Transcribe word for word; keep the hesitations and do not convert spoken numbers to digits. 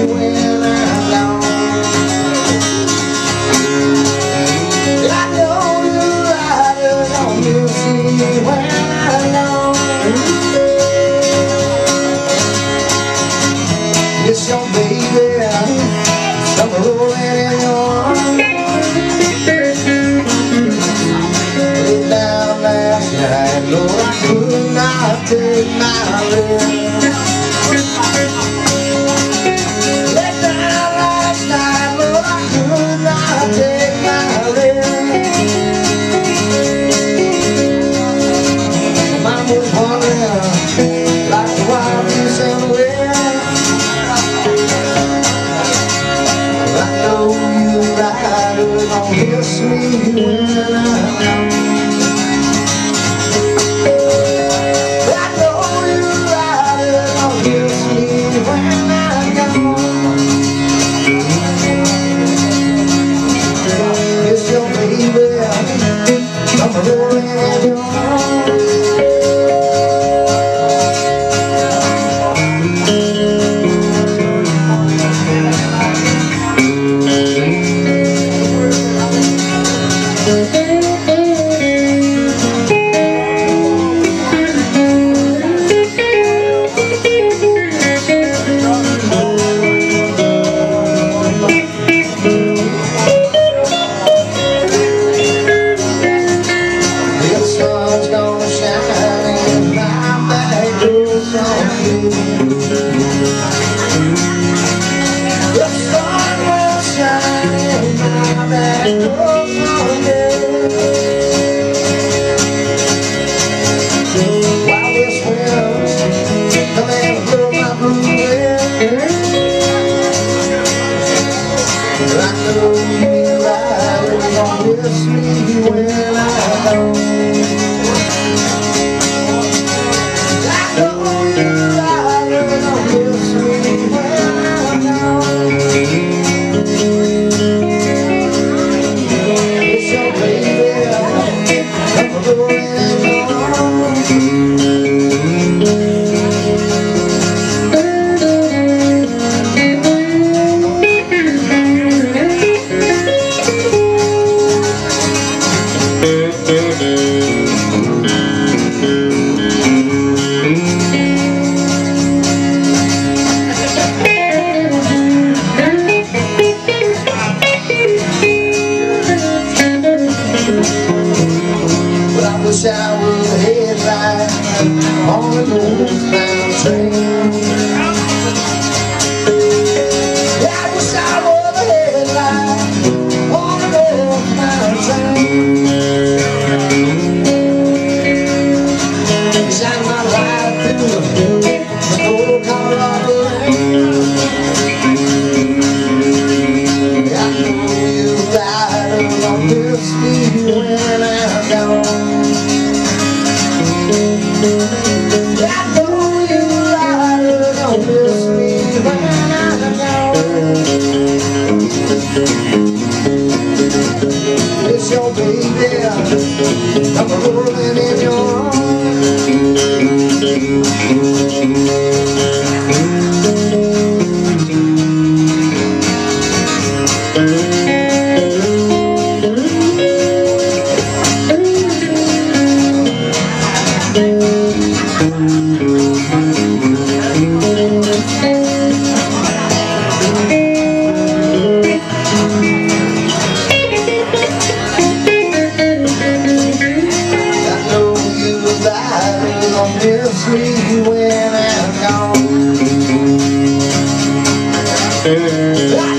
when I'm gone. I know you're right, don't miss me when I'm gone. It's your baby, summer rolling in your arms. Laid down last night, Lord, I could not take my rest. Laid down last night, Lord, I could not take my rest. Mama was wondering, like the wild geese in the west. I know you right, don't miss me when I'm gone. I know you right, don't miss me when I'm gone. It's your baby, I'm rolling in your arms. The sun will shine in my back door someday. While this wind's come and blow my blue hair, I know you're right, you don't miss me when I'm gone. I know you're right, you don't miss me when I'm gone. It's your baby, I'm rolling in your arms. Well, I wish I was a headlight on the northbound train. Yeah, I wish I was a headlight on the northbound train. Shine my light through the cold Colorado rain. I know you're right, don't miss me when I'm gone. I know you're right, don't miss me when I'm gone. It's your baby, I'm rolling in your arms. Miss me when I'm gone.